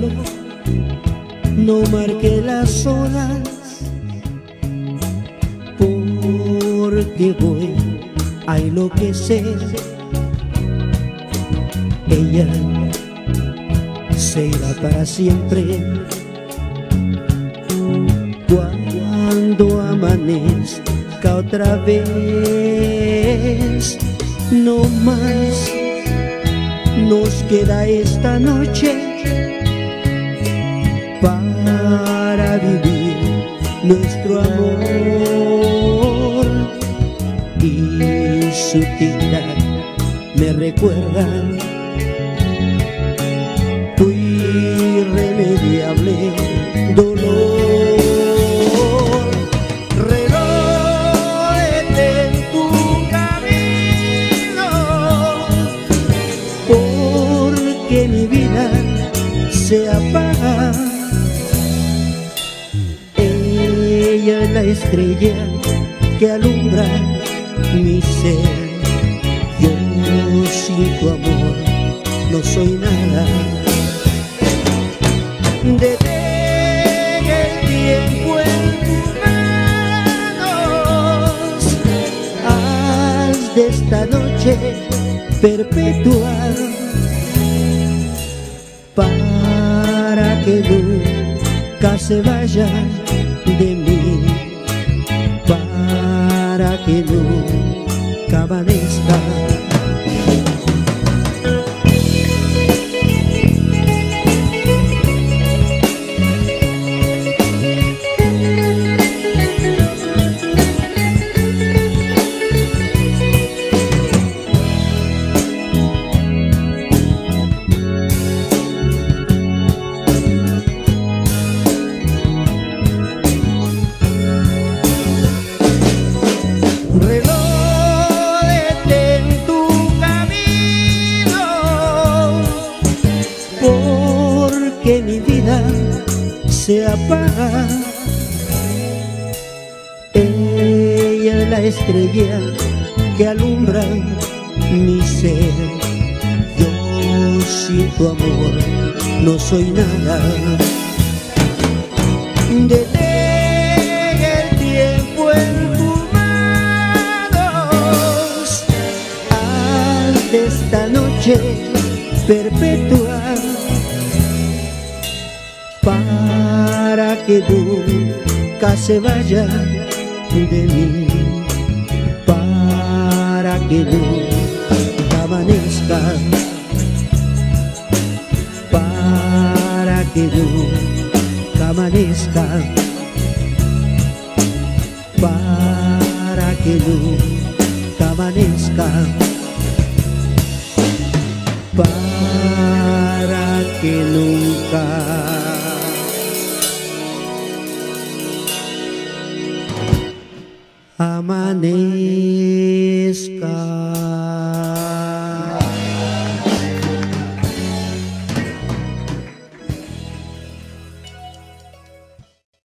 reloj no marque las horas, porque voy a enloquecer. Ella se irá para siempre cuando amanezca otra vez. No más nos queda esta noche para vivir nuestro amor, y su tic-tac me recuerda tu irremediable dolor. Reloj, detén tu camino, porque mi vida se apaga. Ella es la estrella que alumbra mi ser. Yo sin tu amor no soy nada. Detén el tiempo en tus manos, haz de esta noche perpetua, para que nunca se vaya de mí, para que nunca amanezca. Reloj, detén tu camino, porque mi vida se apaga. Ella es la estrella que alumbra mi ser. Yo sin tu amor no soy nada. Detén el tiempo en tus manos, haz de esta noche perpetua, para que nunca se vaya de mí, para que nunca amanezca, para que nunca amanezca, para que nunca amanezca, para que nunca